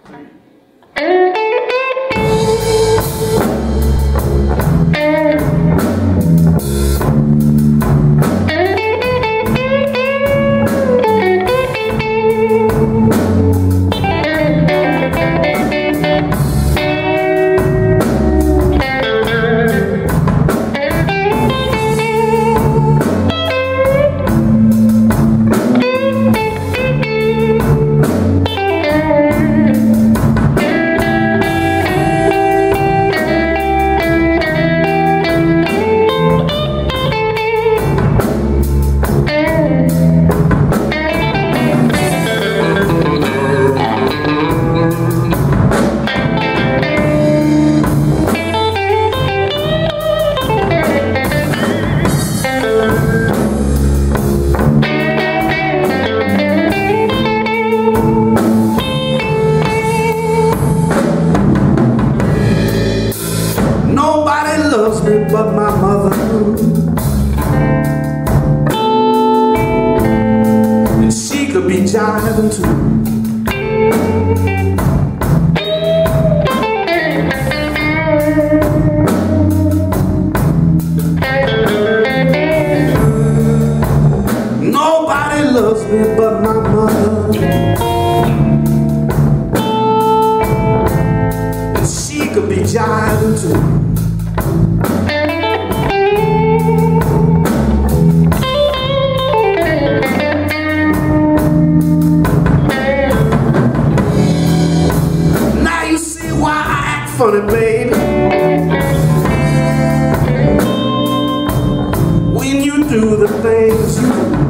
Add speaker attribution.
Speaker 1: Loves me but my mother, and she could be jiving too. Nobody loves me but my mother, and she could be jiving too. Funny, baby, when you do the things you do.